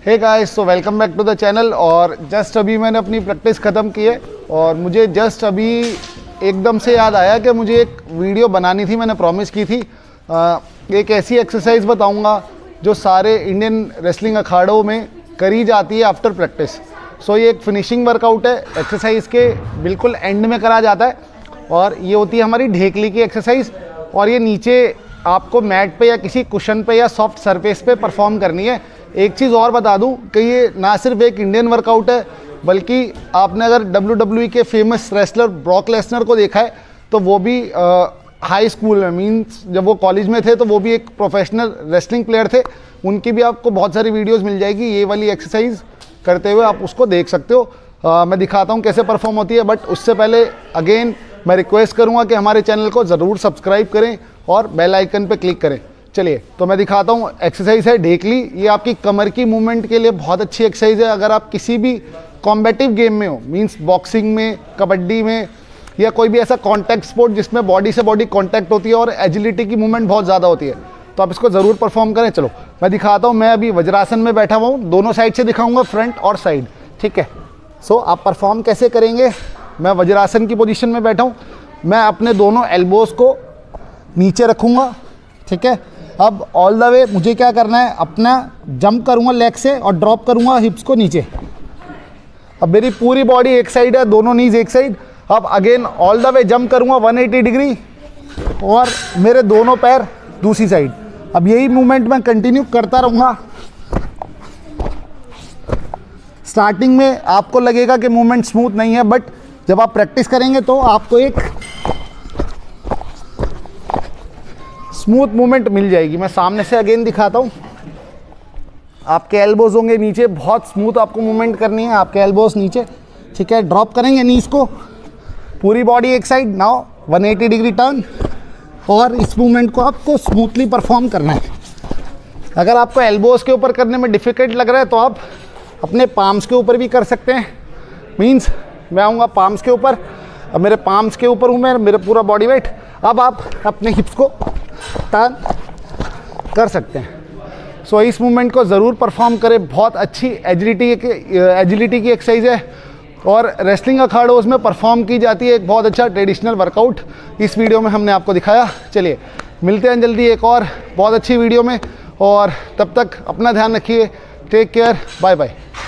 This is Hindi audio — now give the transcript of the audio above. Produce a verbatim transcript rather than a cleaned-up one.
Hey guys, so welcome back to the channel. और जस्ट अभी मैंने अपनी प्रैक्टिस ख़त्म की है और मुझे जस्ट अभी एकदम से याद आया कि मुझे एक वीडियो बनानी थी, मैंने प्रॉमिस की थी। आ, एक ऐसी एक्सरसाइज बताऊंगा जो सारे इंडियन रेसलिंग अखाड़ों में करी जाती है आफ्टर प्रैक्टिस। सो ये एक फिनिशिंग वर्कआउट है, एक्सरसाइज के बिल्कुल एंड में करा जाता है और ये होती है हमारी ढेकली की एक्सरसाइज। और ये नीचे आपको मैट पे या किसी कुशन पे या सॉफ्ट सरफेस पे परफॉर्म करनी है। एक चीज़ और बता दूं कि ये ना सिर्फ एक इंडियन वर्कआउट है, बल्कि आपने अगर डब्ल्यू डब्ल्यू ई के फेमस रेसलर ब्रॉक लेसनर को देखा है तो वो भी हाई स्कूल में, मींस जब वो कॉलेज में थे तो वो भी एक प्रोफेशनल रेसलिंग प्लेयर थे। उनकी भी आपको बहुत सारी वीडियोस मिल जाएगी ये वाली एक्सरसाइज करते हुए, आप उसको देख सकते हो। आ, मैं दिखाता हूँ कैसे परफॉर्म होती है, बट उससे पहले अगेन मैं रिक्वेस्ट करूँगा कि हमारे चैनल को ज़रूर सब्सक्राइब करें और बेल आइकन पे क्लिक करें। चलिए तो मैं दिखाता हूँ। एक्सरसाइज है ढेकली। ये आपकी कमर की मूवमेंट के लिए बहुत अच्छी एक्सरसाइज है। अगर आप किसी भी कॉम्बेटिव गेम में हो, मींस बॉक्सिंग में, कबड्डी में, या कोई भी ऐसा कॉन्टैक्ट स्पोर्ट जिसमें बॉडी से बॉडी कॉन्टैक्ट होती है और एजिलिटी की मूवमेंट बहुत ज़्यादा होती है, तो आप इसको ज़रूर परफॉर्म करें। चलो मैं दिखाता हूँ। मैं अभी वज्रासन में बैठा हुआ हूँ, दोनों साइड से दिखाऊंगा, फ्रंट और साइड, ठीक है। सो so, आप परफॉर्म कैसे करेंगे। मैं वज्रासन की पोजीशन में बैठा हूँ, मैं अपने दोनों एल्बोज़ को नीचे रखूँगा, ठीक है। अब ऑल द वे मुझे क्या करना है, अपना जंप करूँगा लेग से और ड्रॉप करूँगा हिप्स को नीचे। अब मेरी पूरी बॉडी एक साइड है, दोनों नीज एक साइड। अब again all the way jump करूँगा वन एटी डिग्री और मेरे दोनों पैर दूसरी साइड। अब यही मूवमेंट मैं कंटिन्यू करता रहूँगा। स्टार्टिंग में आपको लगेगा कि मूवमेंट स्मूथ नहीं है, बट जब आप प्रैक्टिस करेंगे तो आपको एक स्मूथ मूवमेंट मिल जाएगी। मैं सामने से अगेन दिखाता हूँ। आपके एल्बोज होंगे नीचे, बहुत स्मूथ आपको मूवमेंट करनी है। आपके एल्बोज नीचे, ठीक है। ड्रॉप करेंगे नीज को, पूरी बॉडी एक side. Now one eighty degree turn और इस मूवमेंट को आपको स्मूथली परफॉर्म करना है। अगर आपको एल्बोज के ऊपर करने में डिफ़िकल्ट लग रहा है तो आप अपने पाम्स के ऊपर भी कर सकते हैं। मीन्स मैं आऊँगा पाम्स के ऊपर, अब मेरे पाम्स के ऊपर हूँ मैं, मेरा पूरा बॉडी वेट। अब आप अपने हिप्स को टर्न कर सकते हैं। सो so, इस मूवमेंट को ज़रूर परफॉर्म करें। बहुत अच्छी एजिलिटी एजिलिटी की एक्सरसाइज है और रेसलिंग अखाड़ों में परफॉर्म की जाती है। एक बहुत अच्छा ट्रेडिशनल वर्कआउट इस वीडियो में हमने आपको दिखाया। चलिए मिलते हैं जल्दी एक और बहुत अच्छी वीडियो में, और तब तक अपना ध्यान रखिए। Take care, bye bye.